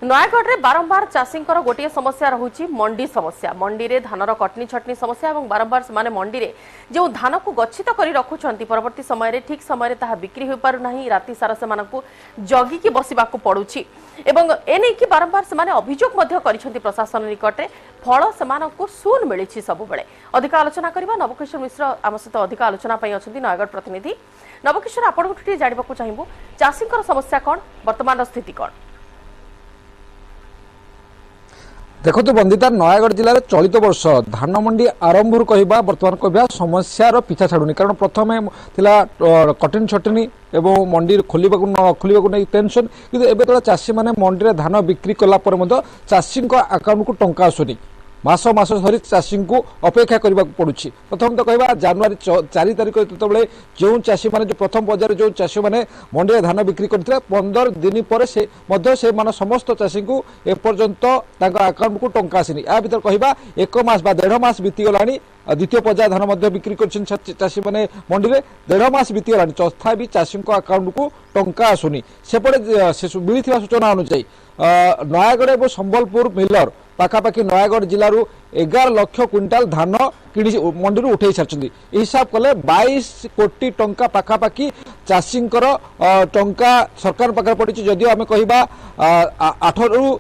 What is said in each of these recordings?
नयागढ़ में बारंबार चाषी गोटे समस्या रही मंडी समस्या मंडी रे धानर कटनी छटनी समस्या और बारंबार से मंडी रे जो धान को गच्छित कर रखुंट परवर्ती समय ठीक समय बिक्री हो पारना राति सारा से जगिकी बसवा पड़ुछि एवं एने की बारंबार से अभियोग प्रशासन निकट में फल से सुन मिली सब बेले अधिक आलोचना करबा नवकिशोर मिश्र आम सहित अधिक आलोचना अच्छा नयागढ़ प्रतिनिधि नवकिशोर आपको जानवा चाहबू चाषी समस्या कौन वर्तमान स्थिति कौन देखो तो बंदिता नयागढ़ जिले में चलित वर्ष धान मंडी आरंभ कहवा बर्तमान कहवा समस्यार पिछा छाड़ुनी कारण प्रथम कटनी छटनी एवं मंडी खोलने नहीं टेंशन किंतु एबे तो चाषी मैंने मंडी में धान बिक्री कला चाषी अकाउंट को टंका आसुनी मास मास धरी चाषी को अपेक्षा करने पड़ुछि प्रथम तो कहवा जनवरी 4 तारिख जो चाषी मैंने जो प्रथम बजार जो चाषी मैंने मंडी में धान बिक्री करते 15 दिन पर से समस्त चाषी को एपर्यंत अकाउंट को टंका आसीनी या भर कहवा 1 मास 1.5 मास बीतीगला द्वितीय पर्याय धान बिक्री कर चाषी मैंने मंडी में 1.5 मास बीतीगला तथा भी चाषी अकाउंट को टंका आसुनी सेपटे मिली सूचना अनुसार नयागढ़ और संबलपुर मिलर पाखापाखि नयागढ़ जिलूर 11 लाख क्विंटाल धान कि मंडी उठे सारी हिसाब कले 22 कोटी टंका पाखापाखि चाषी टंका सरकार पाखे पड़ी जदिव आम कहवा 8 रु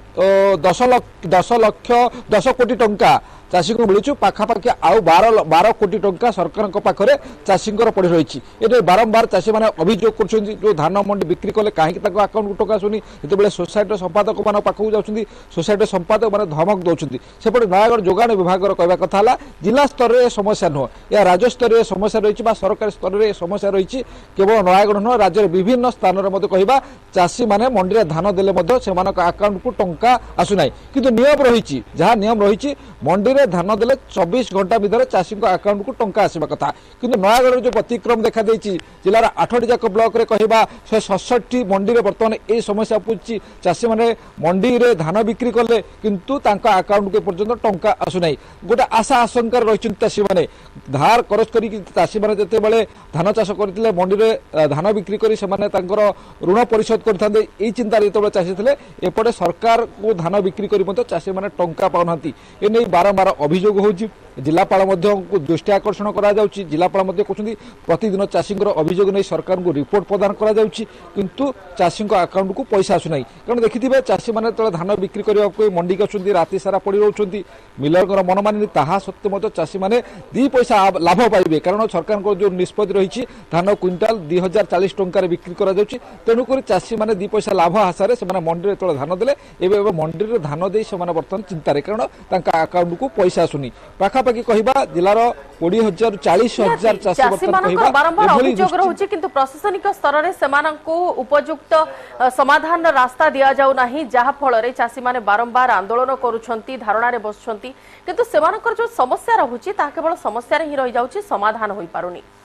10 कोटी टंका चाषी को मिलूँ पाखापाखि आउ 12 कोटी टंका सरकार पाखे चाषी पड़ रही ये बारंबार चाषी मैंने अभियोग कर धान मंडी बिक्री कले कहीं अकाउंट को टंका आसुनी जो सोसाइटी संपादक मान पाखक जाऊँगी सोसाइटी संपादक मैंने धमक दौरान सेपटे नयागढ़ जोगाण विभाग कहवा कथा जिला स्तर में समस्या नुह या राज्य स्तर समस्या रही सरकारी स्तर में समस्या रही केवल नयागढ़ नुह राज्य विभिन्न स्थान में कहवा चाषी मैंने मंडी में धान देले अकाउंट को टंका आसुना किंतु नियम रही जहाँ नियम रही मंडी में धान देले 24 घंटा भीतर चाषी अकाउंट को टंका आसवा कथा किंतु नयागढ़ जो व्यतिक्रम देखा जिलार 8 जाक ब्लॉक रे कहवा 167 मंडी में बर्तमान ये समस्या पूछी चाषी मैंने मंडी में धान बिक्री कले किंतु अकाउंट को पर्यंत टंका आसुना गोटे आशा आशंकार रही चाषी मैंने धार करज कर चाषी मैंने जिते धान चाष करते मंडी में धान बिक्री कर ऋण परिशोध करते ये चिंता जो चाषी थे एपटे सरकार को धान बिक्री कर चाषी मैंने टंका पाऊना ये बारंबार अभियोग होची जिलापाल दृष्टि आकर्षण करा जिलापाल कहते प्रतिदिन चाषी अभियोग नहीं सरकार को रिपोर्ट प्रदान करा किंतु चाषी अकाउंट को पैसा आसुना कारण देखिए चाषी मैंने धान बिक्री करने मंडी के आसुँच राति सारा पड़ रोच मिलर मन मानी ताहा सत्वे चाषी मैंने 2 पैसा लाभ पाइबे कारण सरकार को जो निष्पत्ति रही धान क्विंटाल 2040 टंकार बिक्री करा तेणुक चाषी मैंने 2 पैसा लाभ आशार से मंडी में धान देले मंडी में धान दे बर्तमान चिंतार कारण अकाउंट को पैसा आसुनी पाखापाखि कहवा जिलार 20,000 40,000 चाषी बारंबार अभियोग रही किंतु प्रशासनिक स्तर में उपयुक्त समाधान रास्ता दि जाऊ ना जहाँ फल चाषी मैंने बारंबार आंदोलन करुछंती धारणा बसुंट किंतु जो समस्या रही केवल समस्या ही रही जाऊँ समाधान हो पारुनी।